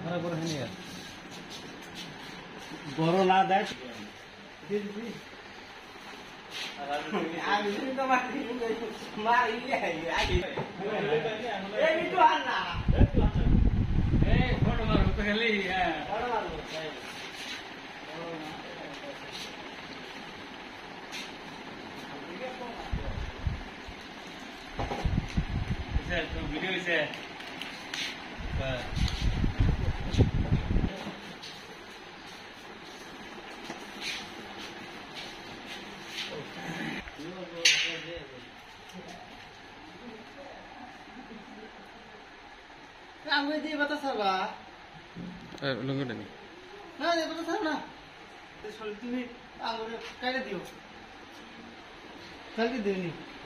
খারাপ করে হয়নি আর বড় না দেখ ভিডিও হয়েছে আমি দিয়ে বাতা সারবা লঙ্গটা নেই না দিয়ে বাতা সার না তুমি আঙুরে কাটে দিও কালকে দিওনি